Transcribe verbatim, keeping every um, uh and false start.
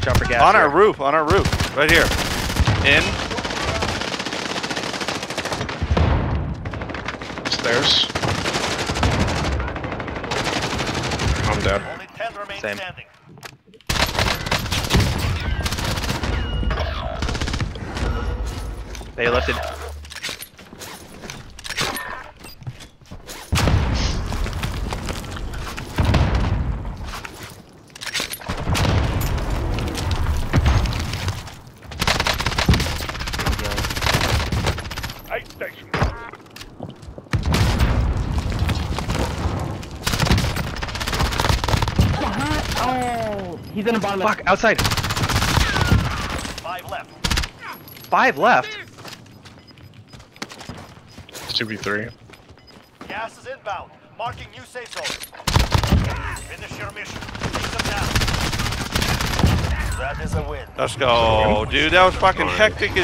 Watch out for gas. On here. our roof, on our roof. Right here. In. Stairs. I'm dead. Only ten remain Same. standing. They lifted. Eight station. Oh, he's in the bottom. Fuck, outside. Five left. Five left. two v three. Gas is inbound. Marking new safe zone. Finish your mission. Take them down. That is a win. Let's go, dude. That was fucking hectic as